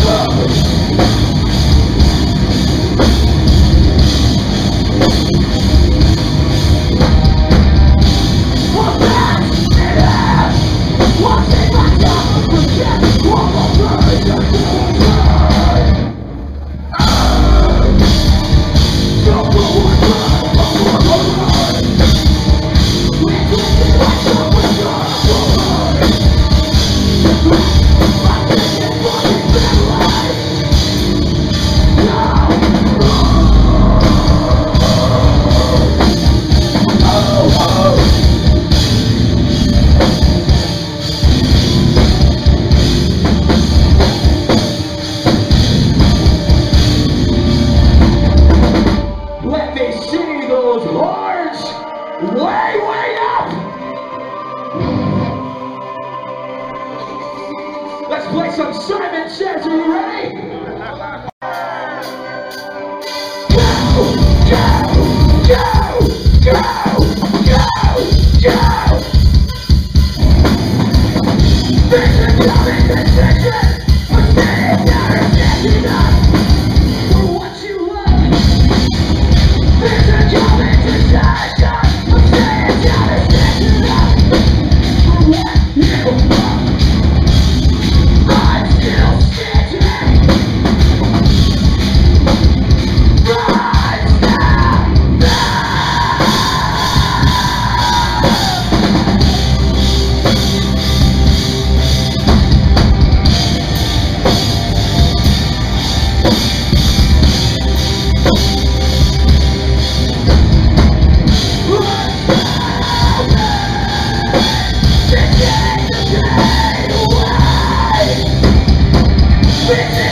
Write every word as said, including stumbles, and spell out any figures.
Let's play some Simon Says. Are you ready? Go, go, go, go, go, go. Vision coming to vision. I'm standing down and standing up for what you love. Vision coming to vision. I'm standing down and standing up for what you love. I'm still standing. Right now. Bitch!